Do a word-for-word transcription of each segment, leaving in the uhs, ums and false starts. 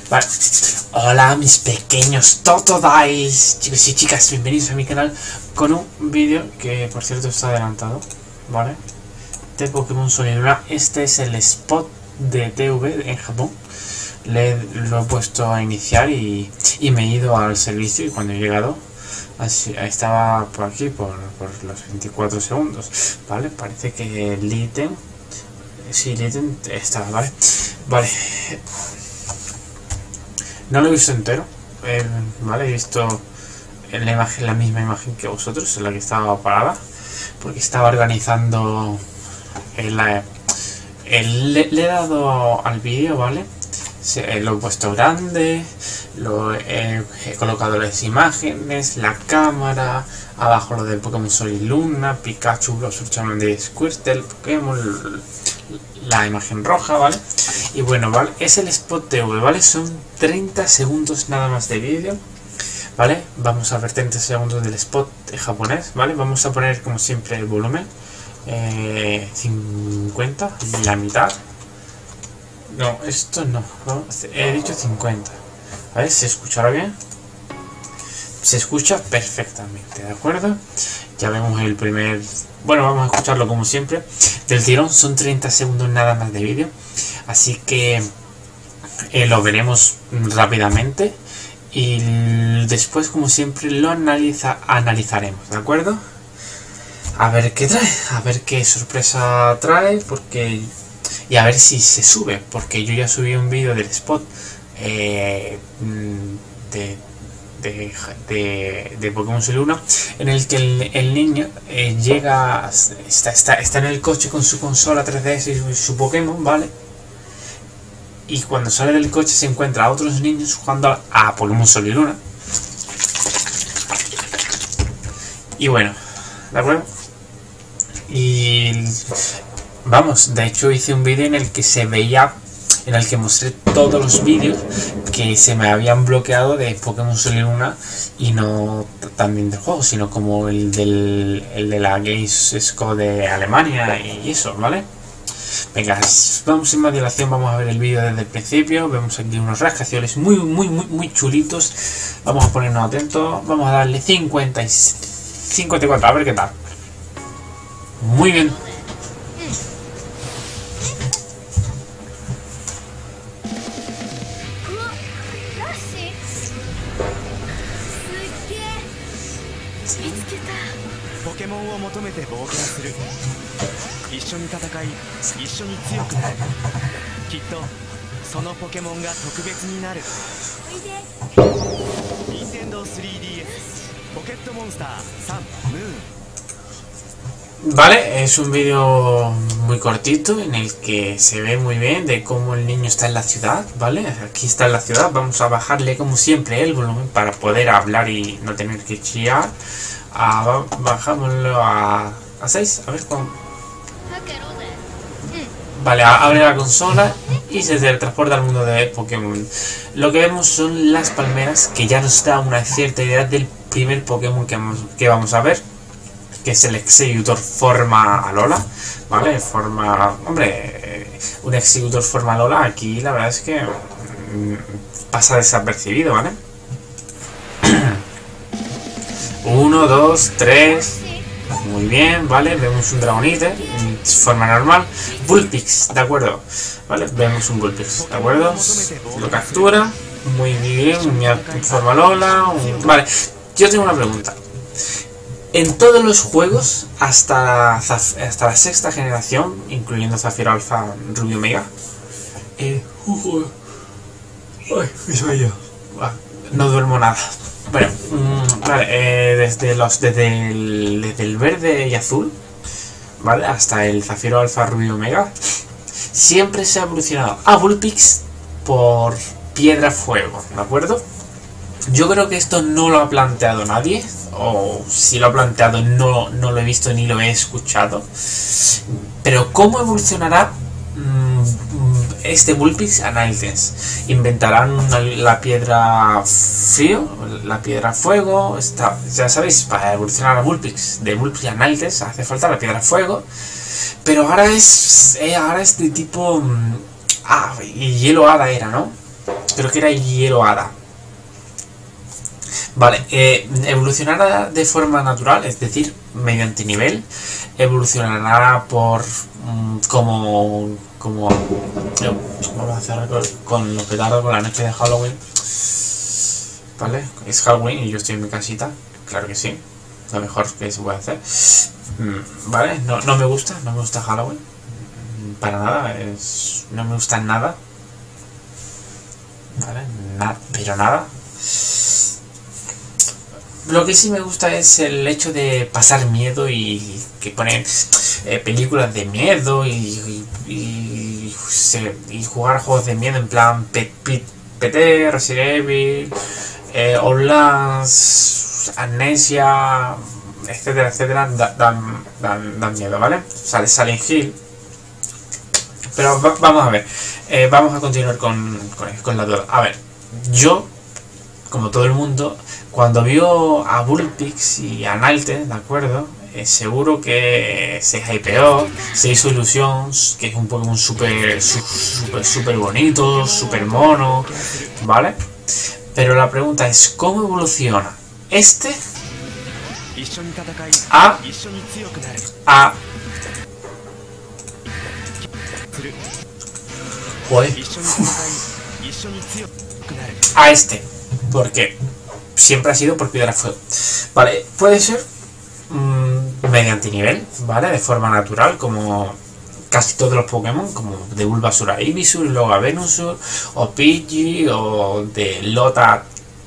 Vale. Hola mis pequeños totodais, chicos y chicas, bienvenidos a mi canal con un vídeo que por cierto está adelantado, ¿vale? De Pokémon Sol y Luna. Este es el spot de T V en Japón. Le, lo he puesto a iniciar y, y me he ido al servicio, y cuando he llegado así, estaba por aquí por, por los veinticuatro segundos, ¿vale? Parece que el ítem, sí, el ítem estaba, ¿vale? Vale. No lo he visto entero, eh, ¿vale? He visto la imagen, la misma imagen que vosotros, en la que estaba parada, porque estaba organizando el, el, le, le he dado al vídeo, ¿vale? Se, lo he puesto grande, lo he, he colocado las imágenes, la cámara, abajo lo del Pokémon Sol y Luna, Pikachu, los Charmander de Squirtle, Pokémon, la imagen roja, ¿vale? Y bueno, ¿vale? Es el spot T V, ¿vale? Son treinta segundos nada más de vídeo, ¿vale? Vamos a ver treinta segundos del spot japonés, ¿vale? Vamos a poner como siempre el volumen, eh, cincuenta, la mitad. No, esto no, he dicho cincuenta. A ver, ¿se escuchará bien? Se escucha perfectamente, ¿de acuerdo? Ya vemos el primer... Bueno, vamos a escucharlo como siempre del tirón. Son treinta segundos nada más de vídeo, así que eh, lo veremos rápidamente y después, como siempre, lo analiza, analizaremos, ¿de acuerdo? A ver qué trae, a ver qué sorpresa trae, porque... y a ver si se sube, porque yo ya subí un vídeo del spot eh, de, de, de, de Pokémon Sol y Luna, en el que el, el niño eh, llega, está, está, está en el coche con su consola tres D S y su, su Pokémon, ¿vale? Y cuando sale del coche se encuentra a otros niños jugando a, a Pokémon Sol y Luna. Y bueno, ¿de acuerdo? Y... vamos, de hecho hice un vídeo en el que se veía, en el que mostré todos los vídeos que se me habían bloqueado de Pokémon Sol y Luna, y no también del juego, sino como el, del, el de la Games Expo de Alemania y eso, ¿vale? Venga, vamos sin más dilación, vamos a ver el vídeo desde el principio. Vemos aquí unos rascacielos muy, muy, muy, muy chulitos. Vamos a ponernos atentos, vamos a darle cincuenta y cincuenta y cuatro, a ver qué tal. Muy bien. Pokémon を求めて冒険する。一緒に戦い、一緒に強くなる。きっとそのポケモンが特別になる。任天堂 スリーディーエス ポケットモンスタースリームーン。 Vale, es un vídeo muy cortito en el que se ve muy bien de cómo el niño está en la ciudad, ¿vale? Aquí está en la ciudad, vamos a bajarle como siempre el volumen para poder hablar y no tener que chillar. Ah, bajámoslo a, a seis, a ver cómo... Vale, abre la consola y se teletransporta al mundo de Pokémon. Lo que vemos son las palmeras, que ya nos da una cierta idea del primer Pokémon que vamos, que vamos a ver, que es el Exeggutor forma Alola, ¿vale? Forma... hombre, un Exeggutor forma Alola aquí la verdad es que mmm, pasa desapercibido, ¿vale? Uno, dos, tres. Muy bien, ¿vale? Vemos un Dragonite en forma normal. Bullpix, ¿de acuerdo? ¿Vale? Vemos un Bullpix, ¿de acuerdo? Lo captura. Muy bien, en forma Alola. Un... Vale, yo tengo una pregunta. En todos los juegos, hasta, hasta la sexta generación, incluyendo Zafiro Alpha, Rubio Omega, eh, uh, ay, qué sueño. No duermo nada. Bueno, mmm, vale, eh, desde los desde el, desde el verde y azul, ¿vale? Hasta el Zafiro Alpha, Rubio Omega, siempre se ha evolucionado a Bullpix por Piedra Fuego, ¿de acuerdo? Yo creo que esto no lo ha planteado nadie, o si lo ha planteado no, no lo he visto ni lo he escuchado. Pero ¿cómo evolucionará mmm, este Bullpix a Ninetales? ¿Inventarán una, la piedra frío, la piedra fuego? Está, ya sabéis, para evolucionar a Bullpix, de Bullpix a Ninetales hace falta la piedra fuego. Pero ahora es, eh, ahora es de tipo... Ah, y hielo hada era, ¿no? creo que era Hielo Hada. Vale, eh, evolucionará de forma natural, es decir, mediante nivel. Evolucionará por mm, como como eh, vamos a hacer con, con los petardos con la noche de Halloween. Vale, es Halloween y yo estoy en mi casita, claro que sí, lo mejor que se puede hacer. Mm, vale, no, no me gusta, no me gusta Halloween para nada, es, no me gusta nada. Vale, nada, pero nada. Lo que sí me gusta es el hecho de pasar miedo y que ponen eh, películas de miedo y, y, y, se, y jugar juegos de miedo en plan P T, Resident Evil, eh, Outlast, Amnesia, etcétera, etcétera, dan, dan, dan miedo, ¿vale? Sale Silent Hill. Pero va, vamos a ver, eh, vamos a continuar con, con, con la duda. A ver, yo, como todo el mundo, cuando vio a Bullpix y a Nalte, ¿de acuerdo? Eh, seguro que se hypeó, se hizo ilusión, que es un Pokémon súper, súper, súper bonito, súper mono, ¿vale? Pero la pregunta es, ¿cómo evoluciona este a... a... Joder. A este? Porque siempre ha sido por Piedra Fuego. Vale, puede ser mmm, mediante nivel, ¿vale? De forma natural, como casi todos los Pokémon, como de Bulbasaur a Ivysaur, y luego a Venusaur, o Pidgey, o de Lota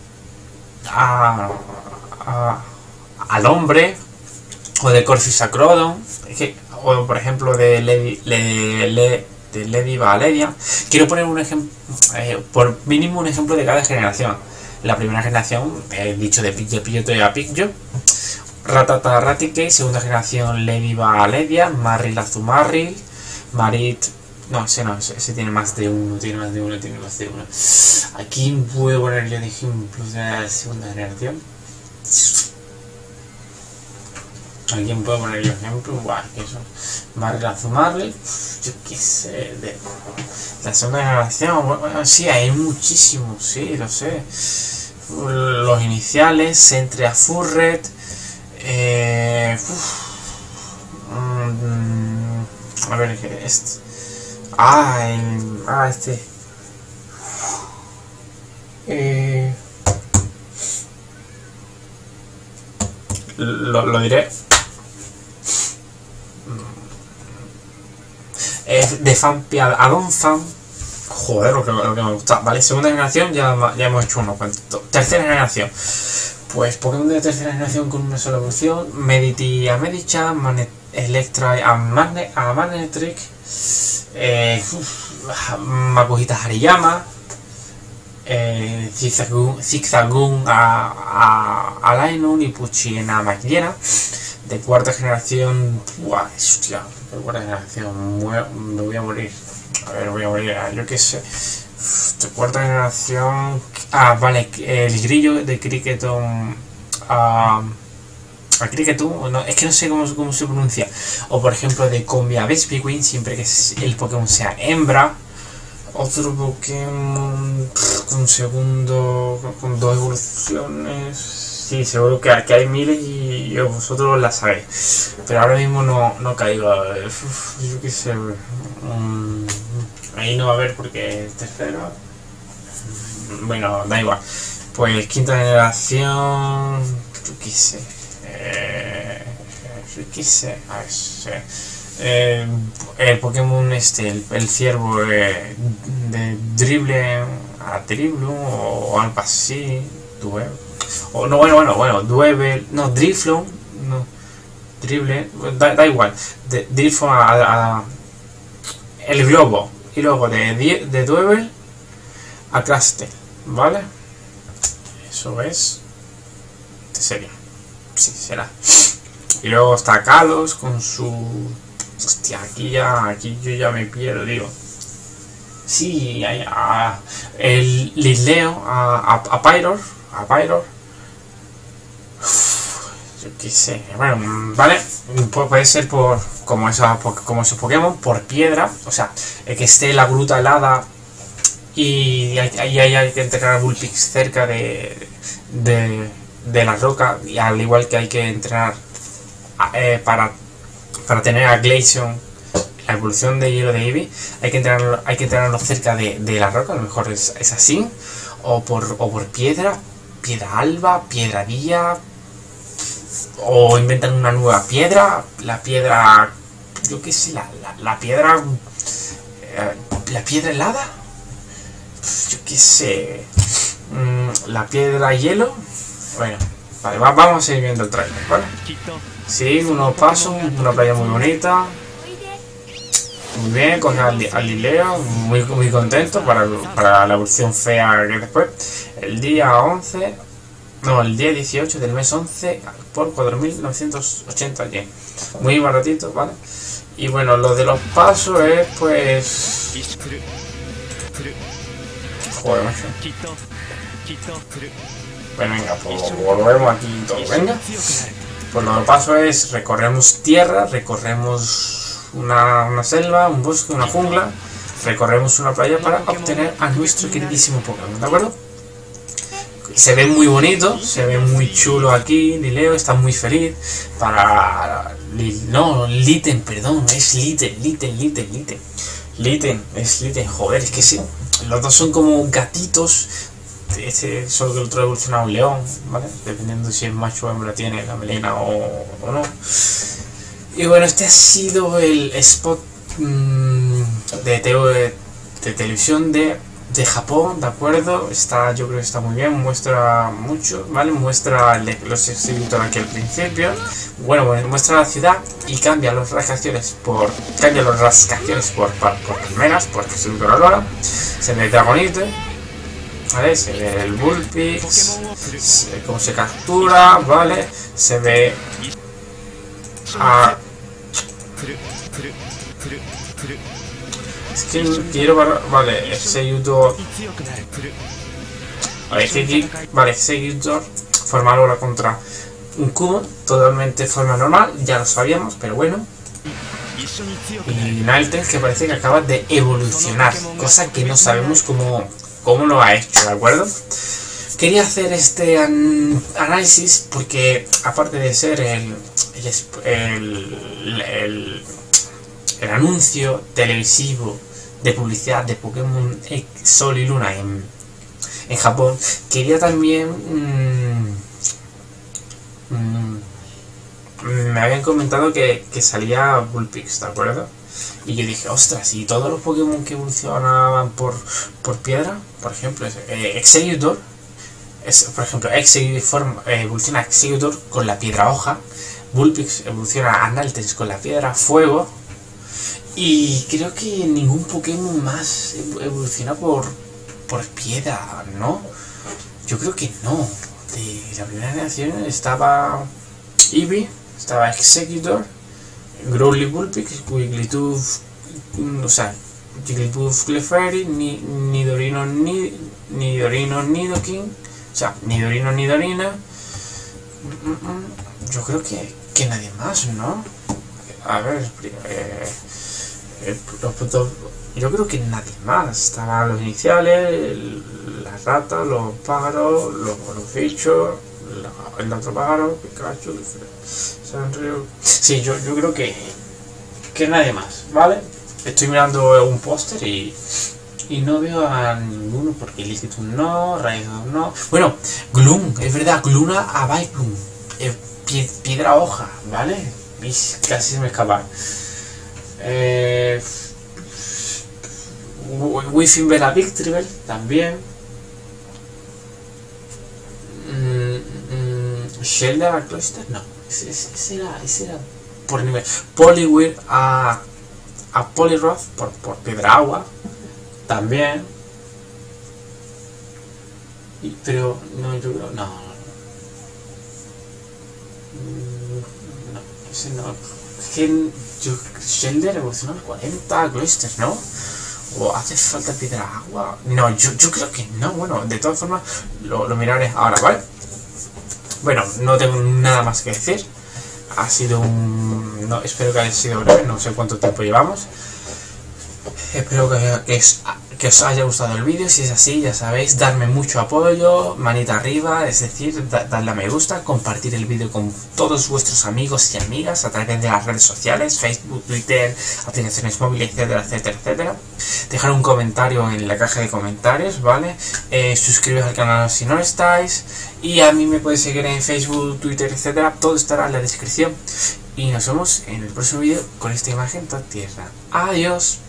a, a, al hombre, o de Corphis a Crodon, o por ejemplo de Lady, le, le, de Lediva a Ledia. Quiero poner un ejemplo, eh, por mínimo un ejemplo de cada generación. La primera generación, he dicho de Pidgey, Pidgeotto a Pidgeot, Rattata a Raticate. Segunda generación, Lediva a Ledia, Maril a Zumaril, Marit... No, ese no, ese, ese tiene más de uno, tiene más de uno, tiene más de uno. Aquí puedo poner yo de ejemplos de la segunda generación. ¿A quién puedo poner yo ejemplo? Guau, que eso. Maril a Zumaril, yo qué sé, de la segunda generación. Bueno, sí, hay muchísimos, sí, lo sé. Los iniciales, entre a Furret, eh, mm, a ver, este. Ah, el, ah, este. Eh, lo, lo diré. Eh, de Fanpia a Donphan. Joder, lo que, lo que me gusta. Vale, segunda generación ya, ya hemos hecho uno. Tercera generación. Pues Pokémon de tercera generación con una sola evolución. Meditty a Medicham, Magnet Electra a, Magne a Magnetric. Eh, Makuhita Hariyama. Eh, Zigzagoon a, a, a Lainon y Puchien a Magliena. De cuarta generación. Buah, hostia, de cuarta generación. Me voy a morir. A ver, voy a morir. Yo qué sé. De cuarta generación. Ah, vale. El grillo de Cricketon. A. A Cricketon. No, es que no sé cómo, cómo se pronuncia. O por ejemplo, de Combia Vespiquen. Siempre que el Pokémon sea hembra. Otro Pokémon. Con segundo. Con, con dos evoluciones. Sí, seguro que, que hay miles y, y vosotros las sabéis. Pero ahora mismo no, no caigo. Uf, yo qué sé. Um, ahí no va a haber porque es tercero. Bueno, da igual. Pues quinta generación. Yo qué sé. Eh, yo qué sé. A ver, sí. eh, el Pokémon este, el, el ciervo eh, de Drible a Dribblum o algo así. Tuve. O no, bueno, bueno, bueno, Dueble, no, Drifloon, no, Dribble, da, da igual, de, Drifloon a, a, a el globo, y luego de, de Dueble a Crustle, ¿vale? Eso es, de serio, sí, será. Y luego está Kalos con su, hostia, aquí ya, aquí yo ya me pierdo, digo. Sí, a, a, el Litleo a, a, a Pyroar, a Pyroar. Yo qué sé, bueno, vale, puede ser por como, esa, como esos Pokémon, por piedra, o sea, el que esté en la gruta helada y ahí hay, hay que entrenar a Vulpix cerca de, de, de la roca, y al igual que hay que entrenar eh, para, para tener a Glaceon, la evolución de hielo de Eevee, hay que entrenarlo, hay que entrenarlo cerca de, de la roca, a lo mejor es, es así, o por, o por piedra, piedra alba, piedra vía, o inventan una nueva piedra, la piedra, yo qué sé, la, la, la piedra, eh, la piedra helada, yo qué sé, mm, la piedra hielo. Bueno, vale, va, vamos a seguir viendo el trailer, ¿vale? Sí, unos pasos, una playa muy bonita. Muy bien, con Alileo, muy, muy contento para, para la evolución fea que después. El día once, no, el día dieciocho del mes once por cuatro mil novecientos ochenta yen. Muy baratito, ¿vale? Y bueno, lo de los pasos es pues... Joder, macho. Bueno, venga, pues volvemos aquí todo, venga. Pues lo de los pasos es recorremos tierra, recorremos... Una, una selva, un bosque, una jungla, recorremos una playa para obtener a nuestro queridísimo Pokémon, ¿de acuerdo? Se ve muy bonito, se ve muy chulo aquí, Lileo está muy feliz para... No, Litten, perdón, es Litten, Litten, Litten, Litten. Litten, es Litten, joder, es que sí, los dos son como gatitos, este solo que el otro evoluciona a un león, ¿vale? Dependiendo si es macho o hembra tiene la melena o, o no. Y bueno, este ha sido el spot mmm, de, te de, de televisión de, de Japón, ¿de acuerdo? Está, yo creo que está muy bien, muestra mucho, ¿vale? Muestra los exhibitores aquí al principio. Bueno, bueno, muestra la ciudad y cambia los rascacielos por cambia los rascacielos por, por, por palmeras, por exhibitor Aurora. Se ve Dragonite, ¿vale? Se ve el Vulpix, se, cómo se captura, ¿vale? Se ve a... Es que quiero... Vale, Executor... Vale, Executor... Vale, Executor... Forma ahora contra un cubo, totalmente forma normal, ya lo sabíamos, pero bueno. Y Ninetales, que parece que acaba de evolucionar, cosa que no sabemos cómo, cómo lo ha hecho, ¿de acuerdo? Quería hacer este an análisis porque, aparte de ser el, el, el, el, el anuncio televisivo de publicidad de Pokémon Sol y Luna en, en Japón, quería también... Mmm, mmm, me habían comentado que, que salía Vulpix, ¿de acuerdo? Y yo dije, ostras, y todos los Pokémon que evolucionaban por, por piedra, por ejemplo, eh, Executor, es, por ejemplo, Executor eh, evoluciona Executor con la piedra hoja, Vulpix evoluciona a Ninetales con la piedra fuego, y creo que ningún Pokémon más evoluciona por, por piedra, ¿no? Yo creo que no. De la primera generación estaba Eevee, estaba Executor, Growly Vulpix, Wigglytuff, o sea, Jigglypuff Clefairy, ni, Nidorino, ni, Nidorino, Nidoking, o sea, Nidorino, Nidorina. Mm, mm, yo creo que, que nadie más, ¿no? A ver, eh, eh, los, yo creo que nadie más. Estaban los iniciales, el, las ratas, los pájaros, los, los bichos, la, el otro pájaro, Pikachu, Sanrio. Sí, yo, yo creo que, que nadie más, ¿vale? Estoy mirando un póster y, y no veo a ninguno porque Licitum no, Raidon no. Bueno, Gloom, es verdad, Gluna a Viplum, eh, pie, piedra hoja, ¿vale? Y casi se me escapa. Eh, Wifin Bella Victreebel también. Mm, mm, Shelder a Cloyster, no. Ese, ese, era, ese era por nivel. Poliwhirl a, a Poliwrath por, por piedra agua también. Y, pero no, yo creo. No, no, no. No, ese no. Es que yo, Shelder evolucionó al cuarenta Cloyster, ¿no? ¿O hace falta piedra agua? No, yo, yo creo que no. Bueno, de todas formas lo, lo miraré ahora, ¿vale? Bueno, no tengo nada más que decir. Ha sido un... No, espero que haya sido breve, no sé cuánto tiempo llevamos. Espero que, que, es, que os haya gustado el vídeo. Si es así, ya sabéis, darme mucho apoyo, manita arriba, es decir, da, darle a me gusta, compartir el vídeo con todos vuestros amigos y amigas a través de las redes sociales, Facebook, Twitter, aplicaciones móviles, etcétera, etcétera, etcétera. Dejar un comentario en la caja de comentarios, ¿vale? Eh, suscribiros al canal si no lo estáis, y a mí me podéis seguir en Facebook, Twitter, etcétera, todo estará en la descripción. Y nos vemos en el próximo vídeo con esta imagen toda tierra. Adiós.